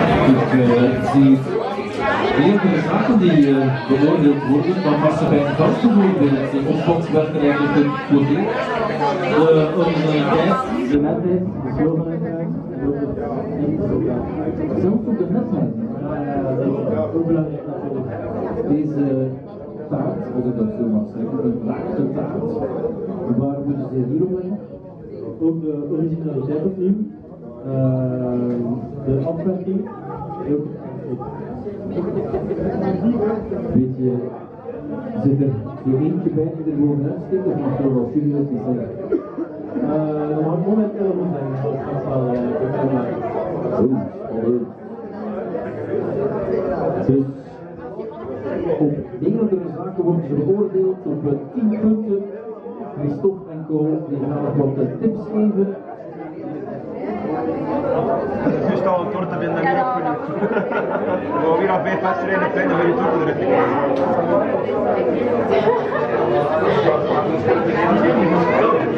Ik zie eerdere zaken die beoordeeld worden, dan was ze bij een kans bijvoorbeeld de opkomst werd er eigenlijk een voordeel. De originaliteit, de netheid, de sloganheid en ook de zelfs ook de netheid. Dat is ook belangrijk natuurlijk. Deze taart, als ik dat zo mag zeggen, een laagste taart, waar moeten ze hier op leggen? Ook de originaliteit opnieuw, de afwerking, ook weet je, zit er zo eentje bij die er gewoon uitsteekt of mag er wel serieus iets zeggen? Dat mag momenteel goed zijn, dat gaat wel bekend maken. Dus op meerdere zaken worden ze beoordeeld op 10 punten. Christophe en Co. die gaan nog wat tips geven. Het is al een torte binnen en niet opgenoemd. We gaan weer al 5 wedstrijden vinden voor je torte eruit te krijgen.